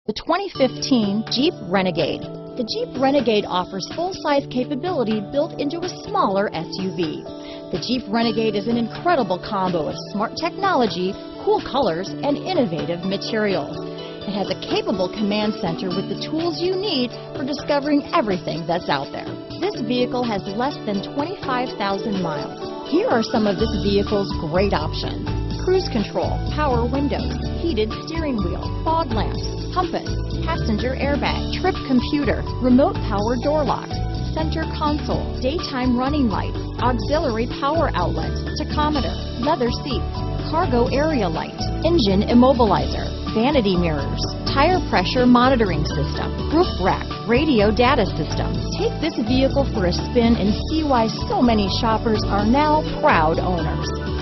The 2015 Jeep Renegade. The Jeep Renegade offers full-size capability built into a smaller SUV. The Jeep Renegade is an incredible combo of smart technology, cool colors, and innovative materials. It has a capable command center with the tools you need for discovering everything that's out there. This vehicle has less than 25,000 miles. Here are some of this vehicle's great options: cruise control, power windows, heated steering wheel, fog lamps, compass, passenger airbag, trip computer, remote power door locks, center console, daytime running lights, auxiliary power outlet, tachometer, leather seats, cargo area light, engine immobilizer, vanity mirrors, tire pressure monitoring system, roof rack, radio data system. Take this vehicle for a spin and see why so many shoppers are now proud owners.